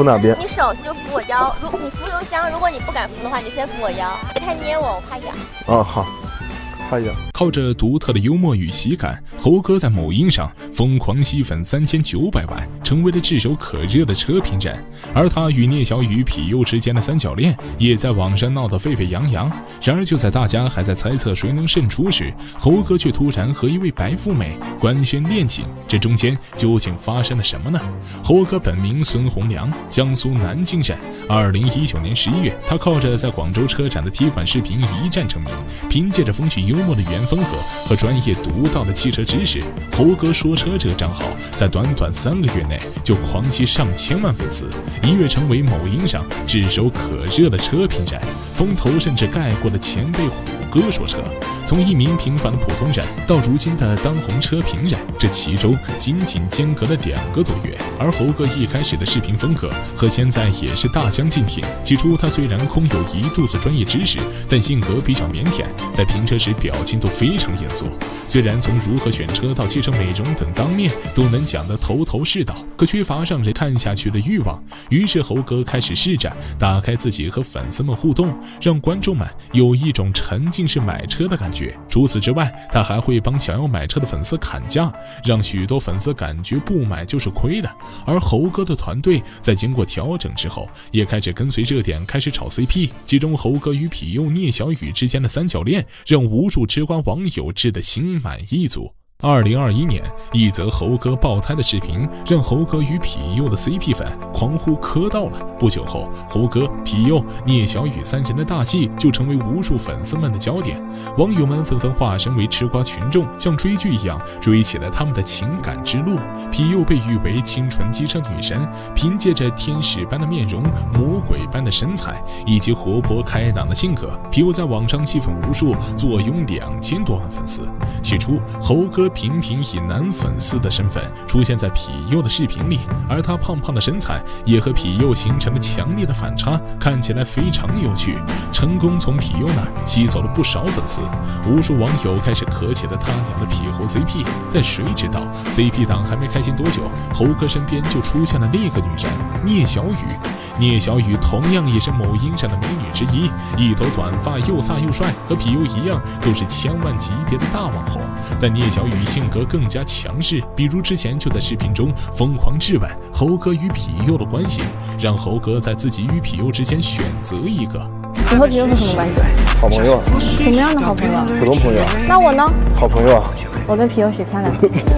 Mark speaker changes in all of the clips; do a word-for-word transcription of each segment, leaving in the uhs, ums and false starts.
Speaker 1: 扶哪边？
Speaker 2: 你手就扶我腰，如你扶邮箱，如果你不敢扶的话，你就先扶我腰，别太捏我，我怕痒。
Speaker 1: 哦，好。
Speaker 3: 靠着独特的幽默与喜感，猴哥在某音上疯狂吸粉三千九百万，成为了炙手可热的车评人。而他与聂小雨、痞幼之间的三角恋也在网上闹得沸沸扬扬。然而就在大家还在猜测谁能胜出时，猴哥却突然和一位白富美官宣恋情，这中间究竟发生了什么呢？猴哥本名孙洪良，江苏南京人。二零一九年十一月，他靠着在广州车展的踢馆视频一战成名，凭借着风趣幽默的语言风格和专业独到的汽车知识，猴哥说车这个账号在短短三个月内就狂吸上千万粉丝，一跃成为某音上炙手可热的车评人，风头甚至盖过了前辈虎哥说车。从一名平凡的普通人到如今的当红车评人，这其中仅仅间隔了两个多月。而猴哥一开始的视频风格和现在也是大相径庭。起初他虽然空有一肚子专业知识，但性格比较腼腆，在评车时表情都非常严肃。虽然从如何选车到汽车美容等当面都能讲得头头是道，可缺乏让人看下去的欲望。于是猴哥开始试着打开自己和粉丝们互动，让观众们有一种沉浸式买车的感觉。除此之外，他还会帮想要买车的粉丝砍价，让许多粉丝感觉不买就是亏的。而猴哥的团队在经过调整之后，也开始跟随热点开始炒 C P， 其中猴哥与痞幼聂小雨之间的三角恋让无数吃瓜网友吃得心满意足。二零二一年，一则猴哥爆胎的视频让猴哥与痞幼的 C P 粉狂呼磕到了。不久后，猴哥、痞幼、聂小雨三人的大戏就成为无数粉丝们的焦点，网友们纷纷化身为吃瓜群众，像追剧一样追起了他们的情感之路。痞幼被誉为清纯机车女神，凭借着天使般的面容、魔鬼般的身材以及活泼开朗的性格，痞幼在网上吸粉无数，坐拥两千多万粉丝。起初，猴哥频频以男粉丝的身份出现在痞幼的视频里，而他胖胖的身材也和痞幼形成了强烈的反差，看起来非常有趣，成功从痞幼那儿吸走了不少粉丝。无数网友开始磕起了他俩的痞猴 C P， 但谁知道 C P 档还没开心多久，猴哥身边就出现了另一个女人聂小雨。聂小雨同样也是某音上的美女之一，一头短发，又飒又帅，和痞幼一样都是千万级别的大网红。但聂小雨性格更加强势，比如之前就在视频中疯狂质问猴哥与痞幼的关系，让猴哥在自己与痞幼之间选择一个。
Speaker 4: 你和痞幼是什么关系？
Speaker 1: 好朋友。
Speaker 4: 什么样的好朋友？
Speaker 1: 普通朋友。
Speaker 4: 那我呢？
Speaker 1: 好朋友。
Speaker 4: 我跟痞幼谁漂亮？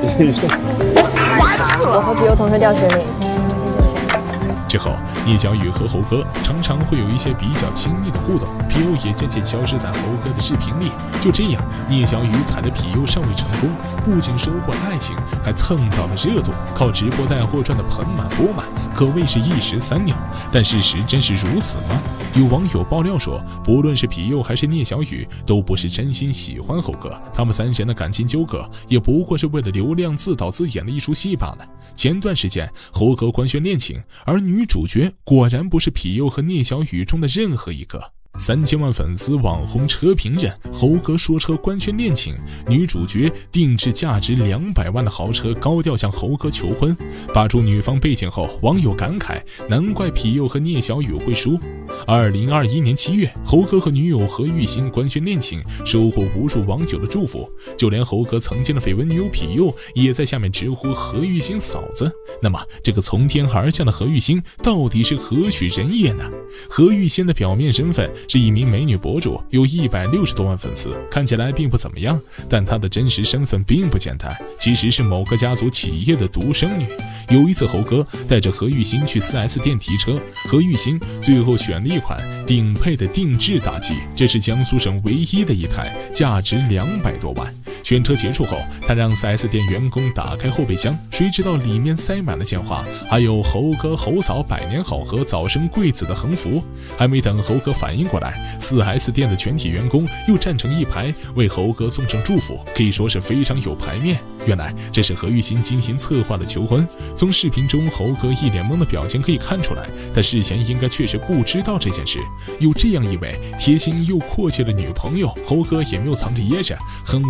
Speaker 4: 我和痞幼同时掉水里。
Speaker 3: 之后，聂小雨和猴哥常常会有一些比较亲密的互动，痞幼也渐渐消失在猴哥的视频里。就这样，聂小雨踩着痞幼尚未成功，不仅收获爱情，还蹭到了热度，靠直播带货赚得盆满钵满，可谓是一石三鸟。但事实真是如此吗？有网友爆料说，不论是痞幼还是聂小雨，都不是真心喜欢猴哥，他们三人的感情纠葛也不过是为了流量自导自演的一出戏罢了。前段时间，猴哥官宣恋情，而女主角果然不是痞幼和聂小雨中的任何一个。三千万粉丝网红车评人猴哥说车官宣恋情，女主角定制价值两百万的豪车高调向猴哥求婚。扒出女方背景后，网友感慨，难怪痞幼和聂小雨会输。二零二一年七月，猴哥和女友何玉欣官宣恋情，收获无数网友的祝福，就连猴哥曾经的绯闻女友痞幼也在下面直呼何玉欣嫂子。那么这个从天而降的何玉欣到底是何许人也呢？何玉欣的表面身份是一名美女博主，有一百六十多万粉丝，看起来并不怎么样，但她的真实身份并不简单，其实是某个家族企业的独生女。有一次，猴哥带着何玉欣去 四 S 店提车，何玉欣最后选了一款顶配的定制大 G， 这是江苏省唯一的一台，价值两百多万。选车结束后，他让 四 S 店员工打开后备箱，谁知道里面塞满了鲜花，还有猴哥猴嫂百年好合早生贵子的横幅。还没等猴哥反应过来， 四 S 店的全体员工又站成一排为猴哥送上祝福，可以说是非常有排面。原来这是何玉欣精心策划的求婚。从视频中猴哥一脸懵的表情可以看出来，他事前应该确实不知道这件事。有这样一位贴心又阔气的女朋友，猴哥也没有藏着掖着，很快就关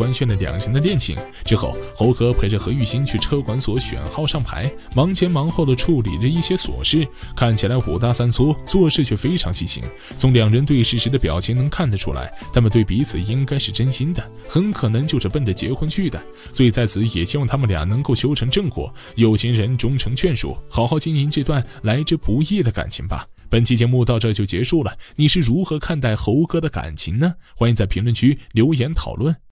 Speaker 3: 官宣了两人的恋情。之后，猴哥陪着何玉欣去车管所选号上牌，忙前忙后的处理着一些琐事，看起来五大三粗，做事却非常细心。从两人对视时的表情能看得出来，他们对彼此应该是真心的，很可能就是奔着结婚去的。所以在此也希望他们俩能够修成正果，有情人终成眷属，好好经营这段来之不易的感情吧。本期节目到这就结束了，你是如何看待猴哥的感情呢？欢迎在评论区留言讨论。